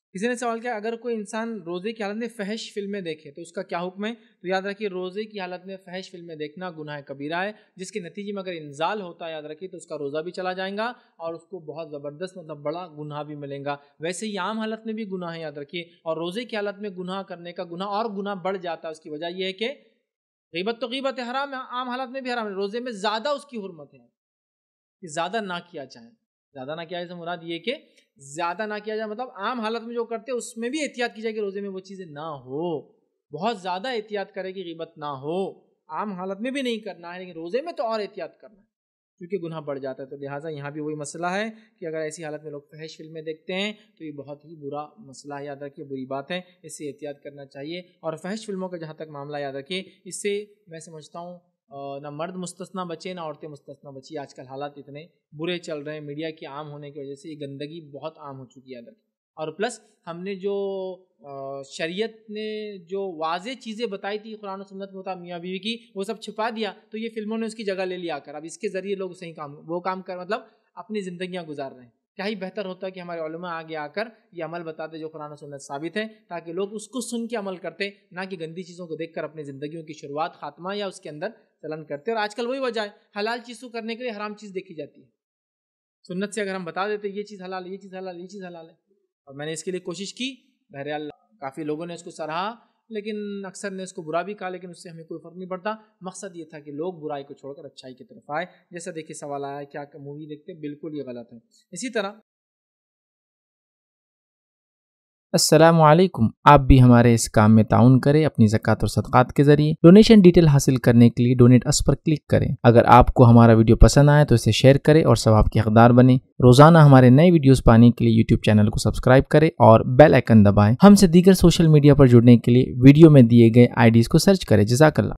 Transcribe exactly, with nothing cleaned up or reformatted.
کسی نے سوال کیا اگر کوئی انسان روزے کی حالت میں فحش فلمیں دیکھے تو اس کا کیا حکم ہے؟ تو یاد رکھیے روزے کی حالت میں فحش فلمیں دیکھنا گناہ کبیرہ ہے، جس کے نتیجے میں اگر انزال ہوتا ہے یاد رکھیے تو اس کا روزہ بھی چلا جائے گا اور اس کو بہت زبردست مطلب بڑا گناہ بھی ملے گا۔ ویسے ہی عام حالت میں بھی گناہ ہے یاد رکھیے، اور روزے کی حالت میں گناہ کرنے کا گناہ اور گناہ بڑھ جاتا ہے۔ اس کی وجہ یہ ہے کہ غیبت تو غیبت حرام ہے، عام حالت میں بھی حرام ہے، روزے میں زیادہ اس کی حرمت ہے کہ زیادہ نہ کیا جائے۔ زیادہ نہ کیا جائے سے مراد یہ کہ زیادہ نہ کیا جائے مطلب عام حالت میں جو کرتے ہیں اس میں بھی احتیاط کی جائے کہ روزے میں وہ چیزیں نہ ہو، بہت زیادہ احتیاط کرے کہ غیبت نہ ہو۔ عام حالت میں بھی نہیں کرنا ہے لیکن روزے میں تو اور احتیاط کرنا ہے کیونکہ گناہ بڑھ جاتا ہے۔ تو لہٰذا یہاں بھی وہی مسئلہ ہے کہ اگر ایسی حالت میں لوگ فحش فلمیں دیکھتے ہیں تو یہ بہت ہی برا مسئلہ ہے، یاد رکھیے بری بات ہے، اس سے احتیاط کرنا چاہیے۔ اور فحش فلموں کا جہاں تک معاملہ یاد رکھیے، اس سے میں سمجھتا ہوں نہ مرد مستثنا بچے نہ عورتیں مستثنا بچی۔ آج کل حالات اتنے برے چل رہے ہیں، میڈیا کے عام ہونے کی وجہ سے یہ گندگی بہت عام ہو چکی ہے۔ اور پلس ہم نے جو شریعت نے جو واضح چیزیں بتائی تھی قرآن و سنت میں میاں بیوی کی، وہ سب چھپا دیا، تو یہ فلموں نے اس کی جگہ لے لیا کر اب اس کے ذریعے لوگ صحیح کام وہ کام کر مطلب اپنی زندگیاں گزار رہے ہیں۔ کیا ہی بہتر ہوتا ہے کہ ہمارے علماء آگے آ کر یہ عمل بتاتے جو قرآن و سنت ثابت ہے، تاکہ لوگ اس کو سن کے عمل کرتے، نہ کہ گندی چیزوں کو دیکھ کر اپنی زندگیوں کی شروعات خاتمہ یا اس کے اندر چلن کرتے۔ اور آج کل وہی وجہ ہے، حلال چیز کو کرنے کے لیے حرام چیز دیکھی جاتی ہے۔ سنت سے اگر ہم بتا دیتے یہ چیز حلال ہے، یہ چیز حلال ہے، یہ چیز حلال ہے، اور میں نے اس کے لیے کوشش کی، بہرحال کافی لوگوں نے اس کو سراہا لیکن اکثر نے اس کو برا بھی کہا، لیکن اس سے ہمیں کوئی فرق نہیں پڑتا۔ مقصد یہ تھا کہ لوگ برائی کو چھوڑ کر اچھائی کی طرف آئے۔ جیسا دیکھیے سوال آیا کیا مووی دیکھتے ہیں، بالکل یہ غلط ہے۔ اسی طرح السلام علیکم، آپ بھی ہمارے اس کام میں تعاون کریں اپنی زکوٰۃ اور صدقات کے ذریعے۔ ڈونیشن ڈیٹیل حاصل کرنے کے لیے ڈونیٹ اس پر کلک کریں۔ اگر آپ کو ہمارا ویڈیو پسند آئے تو اسے شیئر کریں اور ثواب کے حقدار بنیں۔ روزانہ ہمارے نئے ویڈیوز پانے کے لیے یوٹیوب چینل کو سبسکرائب کریں اور بیل آئیکن دبائیں۔ ہم سے دیگر سوشل میڈیا پر جڑنے کے لیے ویڈیو میں دیے گئے آئی ڈیز کو سرچ کریں۔ جزاک اللہ۔